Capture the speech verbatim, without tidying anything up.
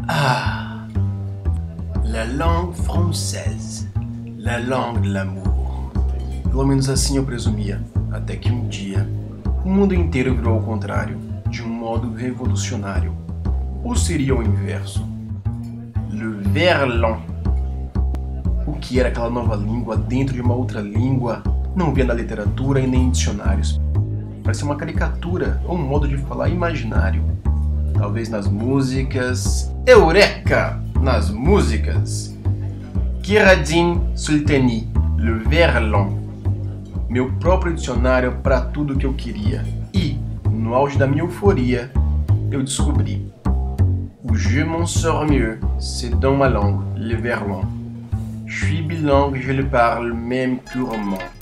Ah, la langue française, la langue de l'amour. Pelo menos assim eu presumia, até que um dia o mundo inteiro virou ao contrário, de um modo revolucionário. Ou seria o inverso? Le verlan. O que era aquela nova língua dentro de uma outra língua? Não via na literatura e nem em dicionários. Parecia uma caricatura ou um modo de falar imaginário. Talvez nas músicas... Eureka! Nas músicas! Kiradin Sultani, Le Verlan. Meu próprio dicionário para tudo o que eu queria. E, no auge da minha euforia, eu descobri. O je m'en sors mieux, c'est dans ma langue, le verlan. Je suis bilingue, je le parle même purement.